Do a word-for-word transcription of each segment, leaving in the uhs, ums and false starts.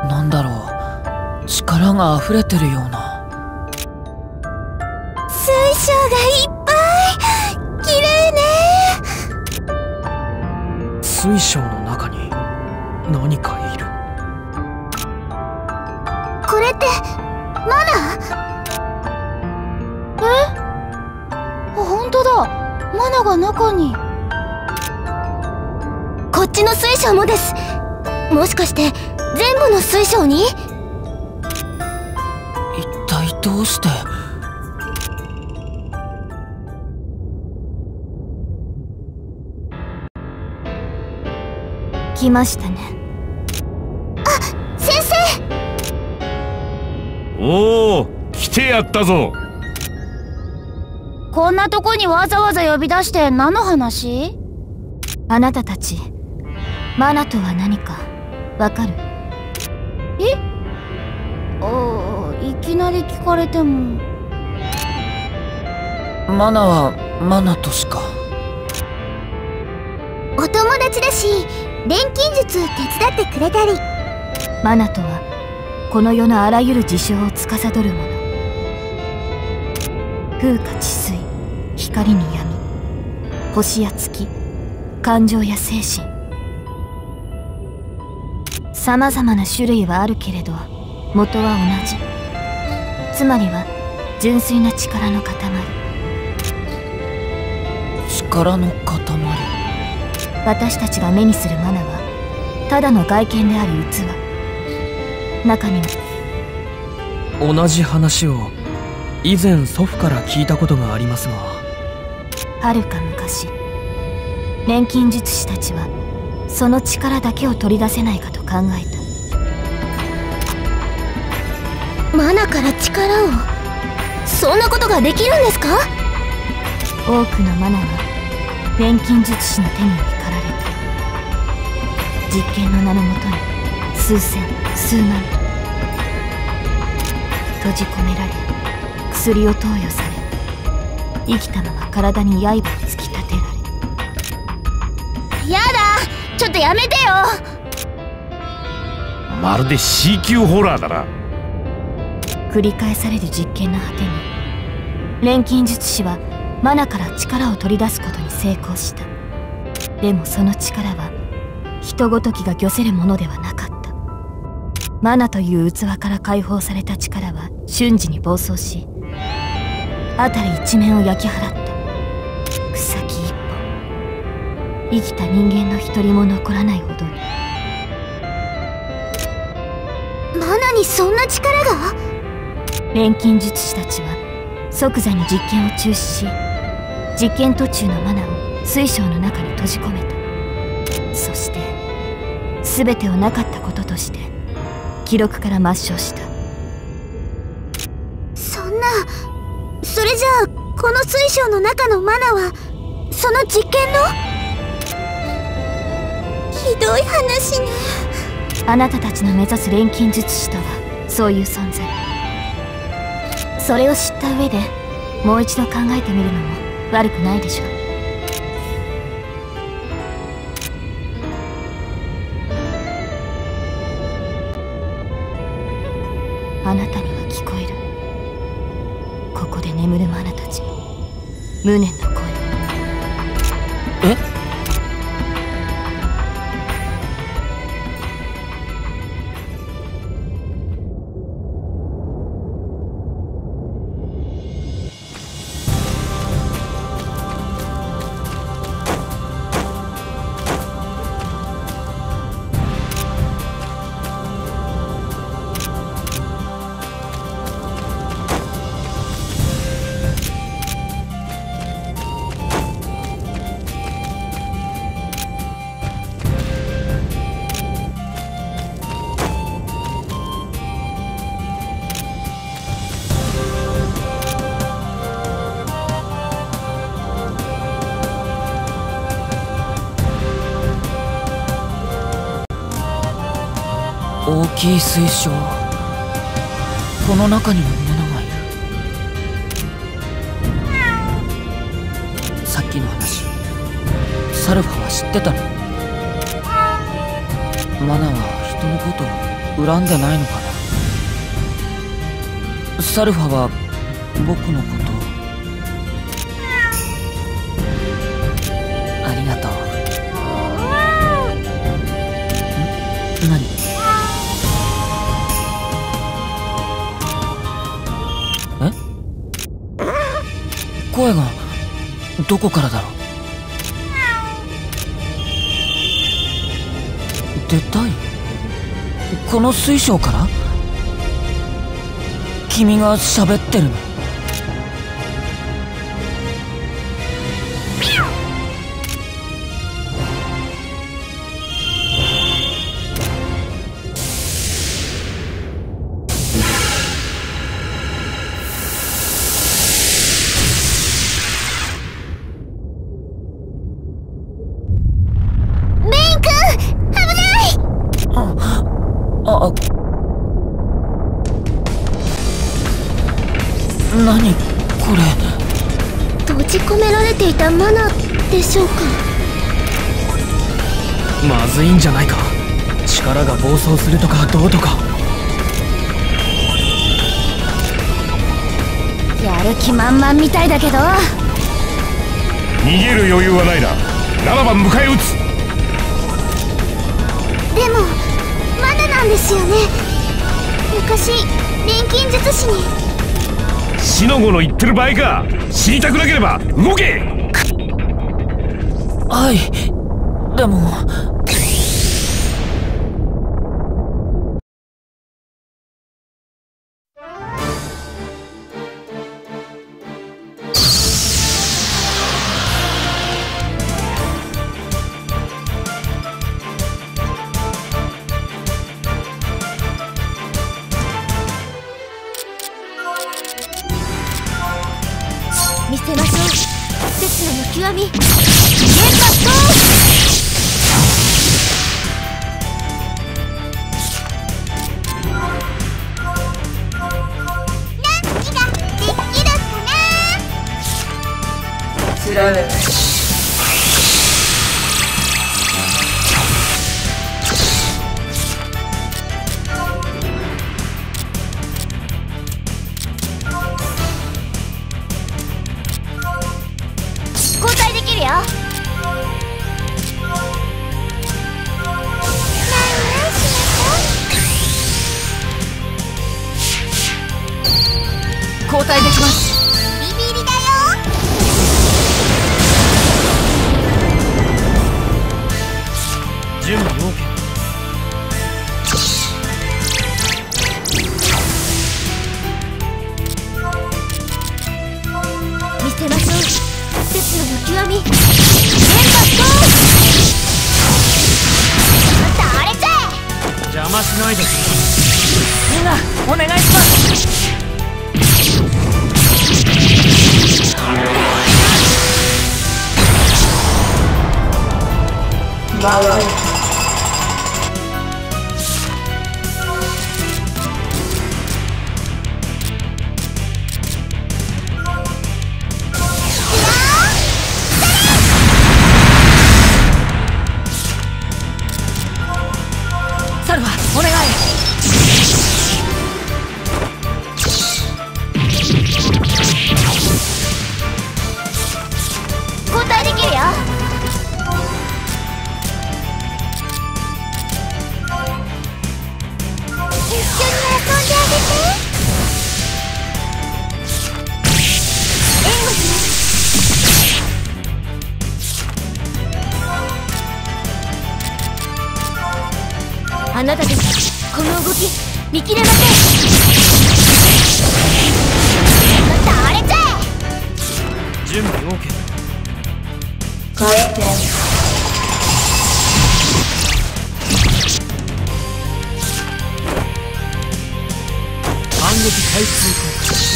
なんだろう、力が溢れてるような。 水晶がいっぱい、綺麗ね。 水晶の中に何かいる。 これってマナ？え？ほんとだ、マナが中に。こっちの水晶もです。もしかして全部の水晶に？ 一体どうして？ 来ましたね。あ、先生。 おお、来てやったぞ。 こんなとこにわざわざ呼び出して何の話？あなたたち、マナとは何かわかる？え？ああ、いきなり聞かれても。 マナはマナとしか。 お友達だし、錬金術手伝ってくれたり。マナとはこの世のあらゆる事象を司るもの。風化地水、光に闇、星や月、感情や精神。さまざまな種類はあるけれど元は同じ。つまりは純粋な力の塊。 力の塊。 私たちが目にするマナはただの外見であり器。中に同じ話を以前祖父から聞いたことがありますが、 はるか昔、錬金術師たちはその力だけを取り出せないかと考えた。マナから力を？そんなことができるんですか？多くのマナは錬金術師の手により駆られた。実験の名のもとに数千数万と閉じ込められ、薬を投与され、生きたまま体に刃を突き立てられ。やだ、ちょっとやめてよ。 まるで C 級ホラーだな。 繰り返される実験の果てに錬金術師はマナから力を取り出すことに成功した。でもその力は人ごときが御せるものではなかった。マナという器から解放された力は瞬時に暴走し、辺り一面を焼き払った。草木一本、生きた人間の一人も残らないほどに。マナにそんな力が？錬金術師たちは即座に実験を中止し、実験途中のマナを水晶の中に閉じ込めた。そして全てをなかったこととして記録から抹消した。そんな、それじゃあこの水晶の中のマナはその実験の？ひどい話ね。あなたたちの目指す錬金術師とはそういう存在。それを知った上でもう一度考えてみるのも悪くないでしょう。あなたには聞こえる。ここで眠るマナたちの無念の声。 え？大きい水晶。この中にもマナがいる。さっきの話、サルファは知ってたの？マナは人のことを恨んでないのかな。サルファは僕のことありがとう。ん？何？え？声がどこからだろう。出たい？この水晶から？君が喋ってるの？あ、何これ。 閉じ込められていたマナでしょうか。 まずいんじゃないか。力が暴走するとかどうとか。 やる気満々みたいだけど。 逃げる余裕はないな。ならば迎え撃つ。 でもマナなんですよね。昔錬金術師に。 死の子の言ってる場合か。死にたくなければ動け。 はい、でも見せましょう。刹那の極み原発と何ができるかな。 知らねえ。 交代できるよ。 交代できます。 ビビリだよ。 準備 OK。 見せましょう。刹那の極み原発と誰じゃ。 邪魔しないでくれ。 みんなお願いします。サルファお願い。 交代できるよ。一緒に遊んであげて。援護します。あなたたちこの動き見切れません。誰じゃ。 準備 OK。 帰って反撃開始。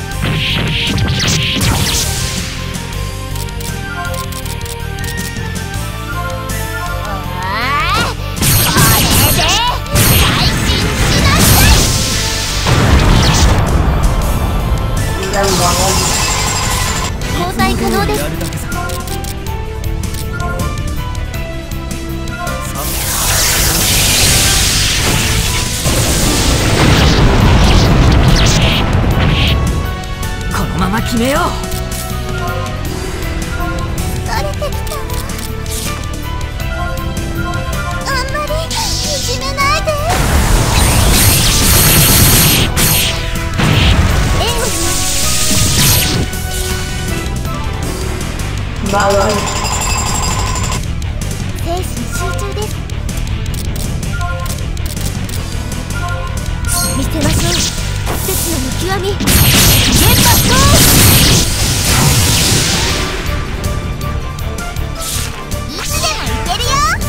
交代可能です。 やるだけさ。さ決めよう。 疲れてきたわ。あんまりいじめないで。エオリ精神集中です。見せましょう。刹那の極み原発行。いつでもいけるよ。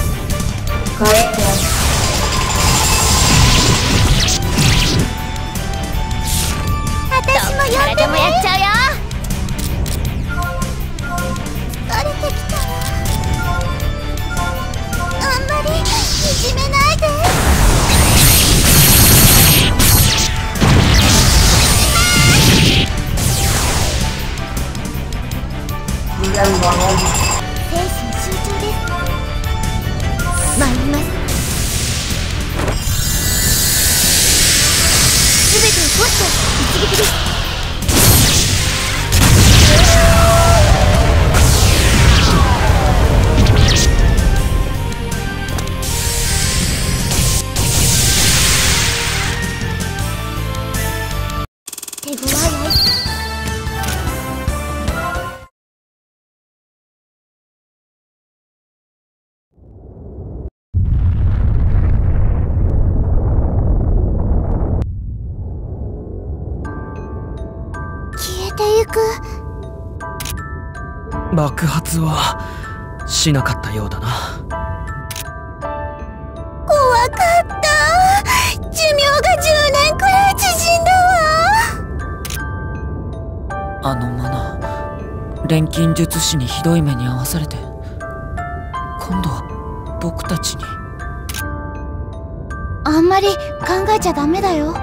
私も呼んでもやっちゃうよ。疲れてきたわ。あんまりいじめないで。精神集中です。参ります。すべてをポスト一撃です。手強いアイス。 爆発はしなかったようだな。 怖かった。寿命がじゅうねんくらい縮んだわ。 あのマナ、錬金術師にひどい目に遭わされて、今度は僕たちに。 あんまり考えちゃダメだよ。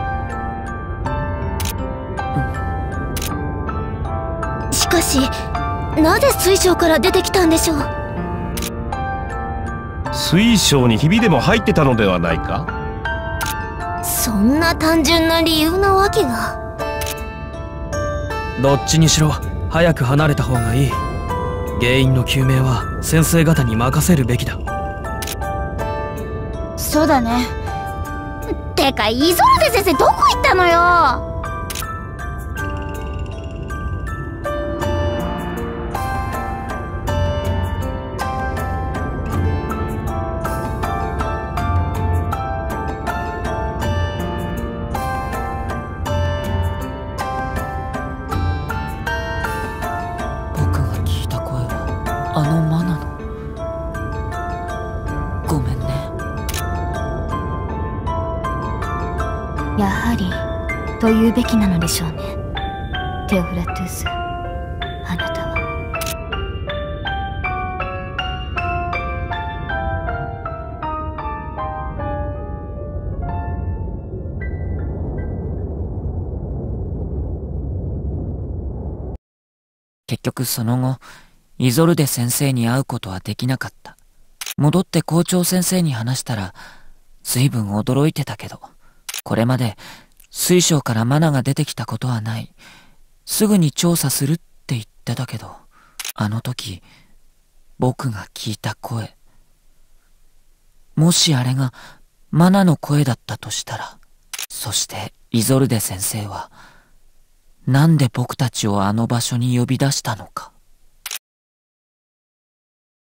うん、しかしなぜ水晶から出てきたんでしょう。 水晶にひびでも入ってたのではないか。 そんな単純な理由なわけが。 どっちにしろ早く離れた方がいい。原因の究明は先生方に任せるべきだ。 そうだね。てかイゾルデ先生どこ行ったのよ。 あのマナの。ごめんね。 やはりと言うべきなのでしょうね。テオフラトゥース、あなたは。 結局その後イゾルデ先生に会うことはできなかった。戻って校長先生に話したら随分驚いてたけど、これまで水晶からマナが出てきたことはない、すぐに調査するって言ってたけど、あの時僕が聞いた声、もしあれがマナの声だったとしたら、そしてイゾルデ先生はなんで僕たちをあの場所に呼び出したのか。